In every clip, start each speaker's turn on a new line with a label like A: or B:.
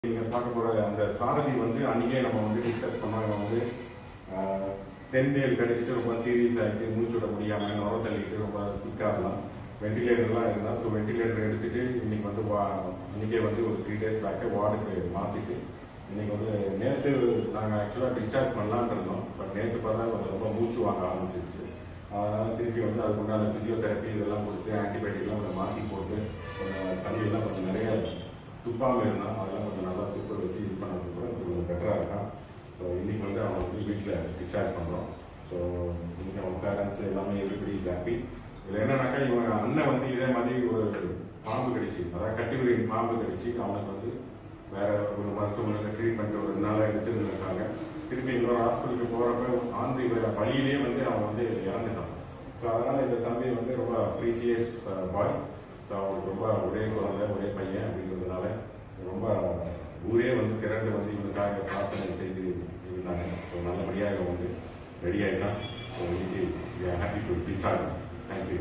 A: நீங்கள் பார்க்க போகிற அந்த சாரதி வந்து அன்றைக்கே நம்ம வந்து டிஸ்கஸ் பண்ணோம். இவன் வந்து செந்தேல் கடிச்சிட்டு ரொம்ப சீரியஸ் ஆகிட்டு மூச்சு விட முடியாமல் நுர தள்ளிட்டு ரொம்ப சிக்காகலாம் வெண்டிலேட்டர்லாம் இருந்தால். ஸோ வெண்டிலேட்டர் எடுத்துகிட்டு இன்றைக்கி வந்து இன்றைக்கே வந்து ஒரு 3 days பேக்கை வார்டுக்கு மாற்றிட்டு இன்றைக்கி வந்து நேற்று நாங்கள் ஆக்சுவலாக டிஸ்சார்ஜ் பண்ணலான்னு இருந்தோம். பட் நேற்று பார்த்தா கொஞ்சம் ரொம்ப மூச்சு வாங்க ஆரம்பிச்சிருச்சு. அதனால் திருப்பி வந்து அதுக்கு உண்டான ஃபிசியோதெரப்பி இதெல்லாம் கொடுத்து ஆன்டிபயோட்டிக்லாம் கொஞ்சம் மாற்றி போட்டு கொஞ்சம் சளியெல்லாம் கொஞ்சம் நிறைய துப்பாமல் இருந்தான். அதெல்லாம் கொஞ்சம் நல்லா துப்ப வச்சு இது பண்ணது கூட கொஞ்சம் பெட்டராக இருக்கான். ஸோ இன்றைக்கி வந்து அவன் வந்து வீட்டில் டிஸ்சார்ஜ் பண்ணுறோம். ஸோ இன்றைக்கி அவன் பேரண்ட்ஸ் எல்லாமே எவ்ரிபடி இஸ் ஹாப்பி. இதில் என்னன்னாக்கா இவங்க அண்ணன் வந்து இதே மாதிரி ஒரு பாம்பு கடிச்சு, அதாவது கட்டிவிரியின் பாம்பு கடிச்சு அவனுக்கு வந்து வேறு ஒரு மருத்துவமனையில் ட்ரீட்மெண்ட் ஒரு 2 நாளாக எடுத்துருந்துருக்காங்க. திருப்பி இன்னொரு ஹாஸ்பிட்டலுக்கு போகிறப்ப ஆந்தி வழியிலே வந்து அவன் வந்து இறந்துட்டான். ஸோ அதனால் இந்த தம்பி வந்து ரொம்ப ப்ரீசியஸ் பாய். ஸோ அவனுக்கு ரொம்ப ஒரே குழந்தை ஒரே பையன் அப்படிங்கிறதுனால ரொம்ப ஊரே வந்து திரண்டு வந்து இவனுக்காக பிரார்த்தனை செய்து இருந்தாங்க. ஸோ நல்லபடியாக வந்து ரெடி ஆகிட்டான். ஸோ இன்னைக்கு happy to discharge. Thank you.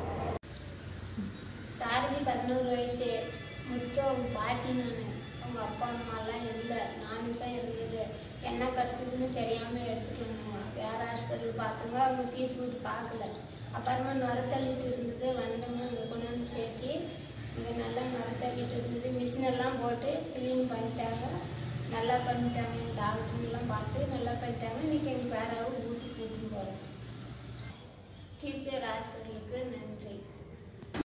B: Sarathi 11 வயசு. முத்து அவங்க பாட்டி. நான் அவங்க அப்பா அம்மாலாம் இல்லை, நானே தான் இருந்தது. என்ன கடிச்சதுன்னு தெரியாமல் எடுத்துகிட்டு வந்தாங்க. வேறு ஹாஸ்பிட்டல் பார்த்துங்க, அவங்க தீர்த்து விட்டு பார்க்கல. அப்புறமா நுர தள்ளிட்டு இருந்தது, வந்தவங்க இங்கே கொண்டாந்து சேர்த்து இங்கே நல்லா நுர தள்ளிட்டு இருந்தது. மிஷினெல்லாம் போட்டு க்ளீன் பண்ணிட்டாங்க, நல்லா பண்ணிட்டாங்க. எங்கள் டாக்டருங்கெல்லாம் பார்த்து நல்லா பண்ணிட்டாங்க. இன்றைக்கி எங்கள் பேராவும் ஊருக்கு கூட்டின்னு போகிறோம். டீச்சர் ஹாஸ்பிட்டலுக்கு